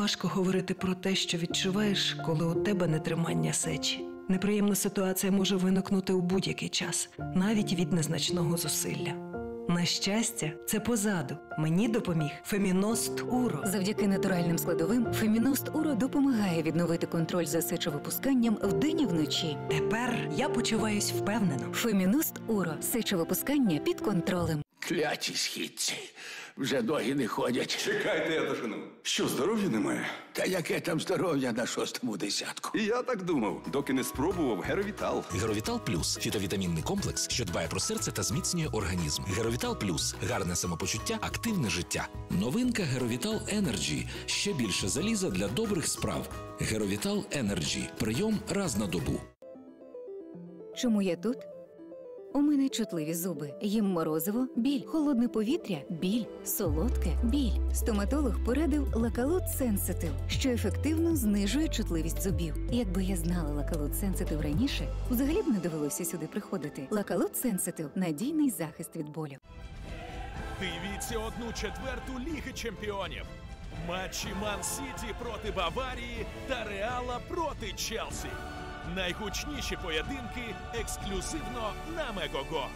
важко говорити про те, що відчуваєш, коли у тебе нетримання сечі. Неприємна ситуація може виникнути у будь-який час, навіть від незначного зусилля. На щастя, це позаду. Мені допоміг Феміност Уро. Завдяки натуральним складовим Феміност Уро допомагає відновити контроль за сечовипусканням вдень і вночі. Тепер я почуваюсь впевнено. Феміност Уро. Сечовипускання під контролем. Кляті східці. Вже ноги не ходять. Чекайте, я дожену. Що, здоров'я немає? Та яке там здоров'я на 6-му десятку? І я так думав, доки не спробував Геровітал. Геровітал Плюс – фітовітамінний комплекс, що дбає про серце та зміцнює організм. Геровітал Плюс – гарне самопочуття, активне життя. Новинка Геровітал Енерджі – ще більше заліза для добрих справ. Геровітал Енерджі – прийом раз на добу. Чому я тут? У мене чутливі зуби. Їм морозиво – біль. Холодне повітря – біль. Солодке – біль. Стоматолог порадив Лакалут Сенситив, що ефективно знижує чутливість зубів. Якби я знала Лакалут Сенситив раніше, взагалі б не довелося сюди приходити. Лакалут Сенситив – надійний захист від болю. Дивіться 1/4 Ліги Чемпіонів. Матчі Ман-Сіті проти Баварії та Реала проти Челсі. Найгучніші поєдинки ексклюзивно на Мегого.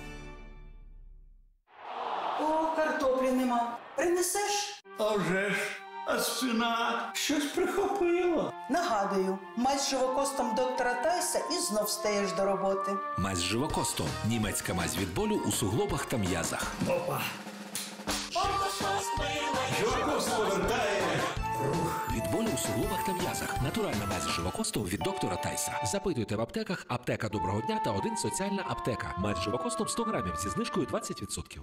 О, картоплі нема. Принесеш? А вже ж, а спина щось прихопило. Нагадую, мазь з живокостом доктора Тайса і знов стаєш до роботи. Мазь з живокостом – німецька мазь від болю у суглобах та м'язах. Опа. Живокост повертає. Від болю у суглобах та м'язах. Натуральна мазь з живокостом від доктора Тайса. Запитуйте в аптеках «Аптека Доброго дня» та «1 соціальна аптека». Мазь з живокостом 100 грамів зі знижкою 20%.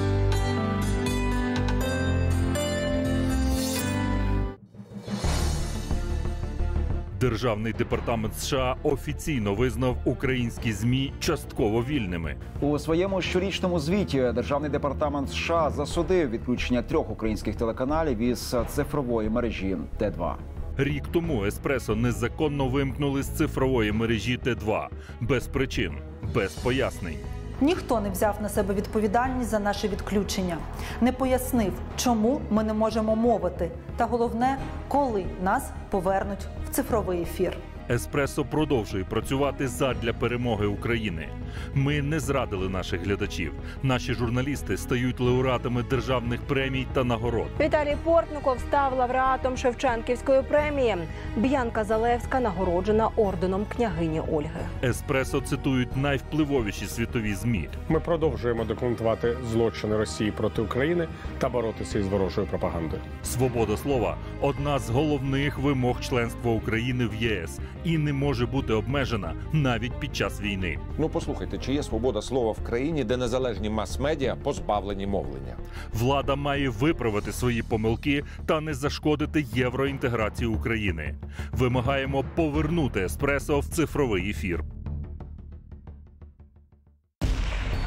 Державний департамент США офіційно визнав українські ЗМІ частково вільними. У своєму щорічному звіті Державний департамент США засудив відключення 3 українських телеканалів із цифрової мережі Т2. Рік тому «Еспресо» незаконно вимкнули з цифрової мережі Т2. Без причин, без пояснень. Ніхто не взяв на себе відповідальність за наше відключення, не пояснив, чому ми не можемо мовити, та головне, коли нас повернуть в цифровий ефір. «Еспресо» продовжує працювати задля перемоги України. Ми не зрадили наших глядачів. Наші журналісти стають лауреатами державних премій та нагород. Віталій Портников став лауреатом Шевченківської премії. Б'янка Залевська нагороджена орденом княгині Ольги. «Еспресо» цитують найвпливовіші світові ЗМІ. Ми продовжуємо документувати злочини Росії проти України та боротися із ворожою пропагандою. Свобода слова – одна з головних вимог членства України в ЄС і не може бути обмежена навіть під час війни. Ну, послухайте, чи є свобода слова в країні, де незалежні мас-медіа позбавлені мовлення? Влада має виправити свої помилки та не зашкодити євроінтеграції України. Вимагаємо повернути «Еспресо» в цифровий ефір.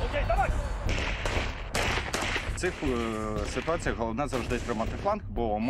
В цих ситуаціях головне завжди тримати фланг, бо